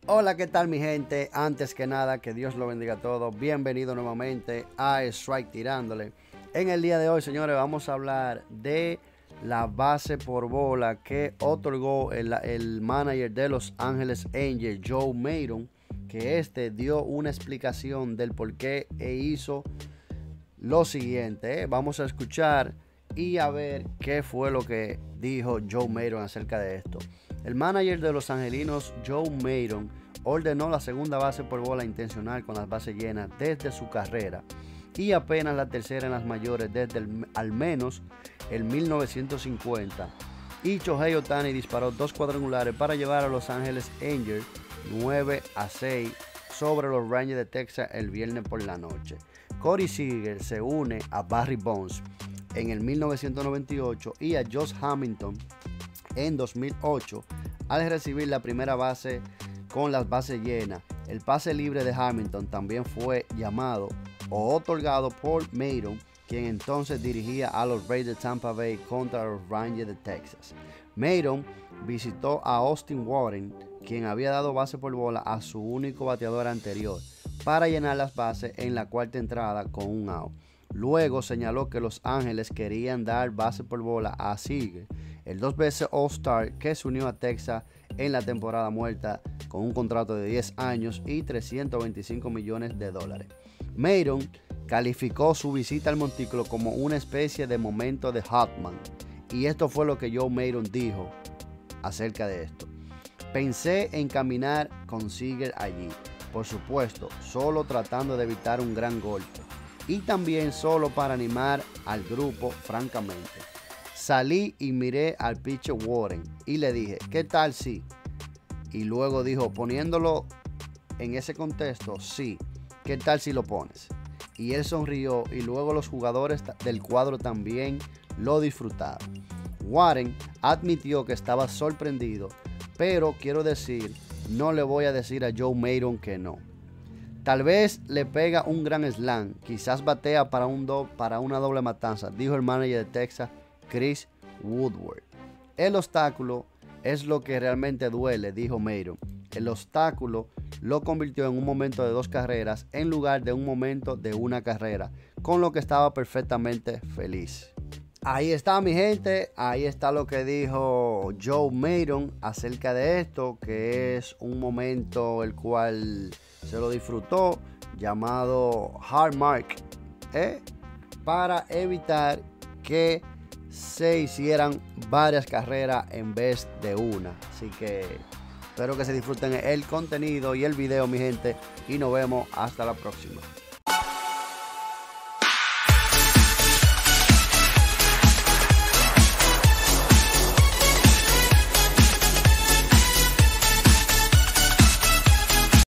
Hola, ¿qué tal mi gente? Antes que nada, que Dios lo bendiga a todos. Bienvenido nuevamente a Strike Tirándole. En el día de hoy, señores, vamos a hablar de la base por bola que otorgó el manager de Los Ángeles Angels, Joe Maddon, que dio una explicación del por qué hizo lo siguiente. Vamos a escuchar y a ver qué fue lo que dijo Joe Maddon acerca de esto. El manager de los angelinos, Joe Maddon, ordenó la segunda base por bola intencional con las bases llenas desde su carrera y apenas la tercera en las mayores desde al menos el 1950. Y Shohei Ohtani disparó 2 cuadrangulares para llevar a Los Ángeles Angels 9-6 sobre los Rangers de Texas el viernes por la noche. Corey Seager se une a Barry Bonds en el 1998 y a Josh Hamilton en 2008 al recibir la primera base con las bases llenas. El pase libre de Hamilton también fue llamado o otorgado por Maddon, quien entonces dirigía a los Rays de Tampa Bay contra los Rangers de Texas. Maddon visitó a Austin Warren, quien había dado base por bola a su único bateador anterior, para llenar las bases en la cuarta entrada con un out. Luego señaló que Los Ángeles querían dar base por bola a Seager, el 2 veces All-Star que se unió a Texas en la temporada muerta con un contrato de 10 años y $325 millones. Maddon calificó su visita al montículo como una especie de momento de Hotman, y esto fue lo que Joe Maddon dijo acerca de esto. Pensé en caminar con Seager allí, por supuesto, solo tratando de evitar un gran golpe, y también solo para animar al grupo, francamente. Salí y miré al pitcher Warren y le dije, ¿qué tal si? Y luego dijo, poniéndolo en ese contexto, sí, ¿qué tal si lo pones? Y él sonrió y luego los jugadores del cuadro también lo disfrutaron. Warren admitió que estaba sorprendido, pero quiero decir, no le voy a decir a Joe Maddon que no. Tal vez le pega un gran slam, quizás batea para una doble matanza, dijo el manager de Texas, Chris Woodward. El obstáculo es lo que realmente duele, dijo Maddon. El obstáculo lo convirtió en un momento de 2 carreras en lugar de un momento de una carrera, con lo que estaba perfectamente feliz. Ahí está mi gente, ahí está lo que dijo Joe Maddon acerca de esto, que es un momento el cual se lo disfrutó, llamado Hard Mark, para evitar que se hicieran varias carreras en vez de una. Así que espero que se disfruten el contenido y el video, mi gente, y nos vemos hasta la próxima.